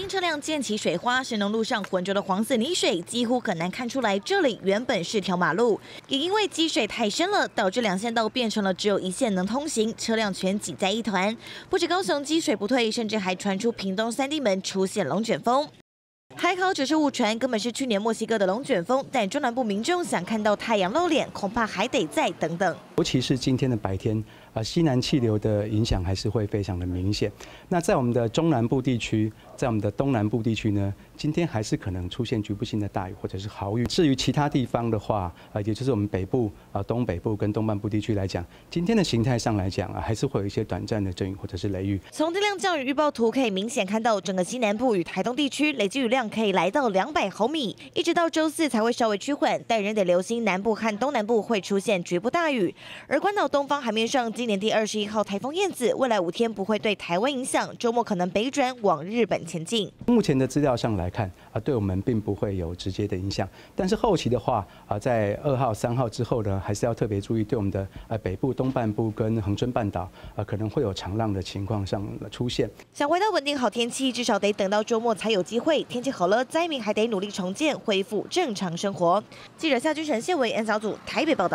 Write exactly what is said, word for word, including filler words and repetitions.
天车辆溅起水花，神农路上浑浊的黄色泥水几乎很难看出来，这里原本是条马路。也因为积水太深了，导致两线道变成了只有一线能通行，车辆全挤在一团。不止高雄积水不退，甚至还传出屏东三地门出现龙卷风。 还好只是误传，根本是去年墨西哥的龙卷风。但中南部民众想看到太阳露脸，恐怕还得再等等。 尤其是今天的白天，啊，西南气流的影响还是会非常的明显。那在我们的中南部地区，在我们的东南部地区呢，今天还是可能出现局部性的大雨或者是豪雨。至于其他地方的话，啊，也就是我们北部、啊东北部跟东半部地区来讲，今天的形态上来讲啊，还是会有一些短暂的阵雨或者是雷雨。 从这辆降雨预报图可以明显看到，整个西南部与台东地区累积雨量 可以来到两百毫米，一直到周四才会稍微趋缓，但仍得留心南部和东南部会出现局部大雨。而关岛东方海面上，今年第二十一号台风燕子，未来五天不会对台湾影响，周末可能北转往日本前进。 目前的资料上来看，啊，对我们并不会有直接的影响，但是后期的话，啊，在二号、三号之后呢，还是要特别注意，对我们的呃北部、东半部跟恒春半岛，啊，可能会有长浪的情况上出现。 想回到稳定好天气，至少得等到周末才有机会。天气好了，灾民还得努力重建，恢复正常生活。记者夏君成、谢维恩小组台北报道。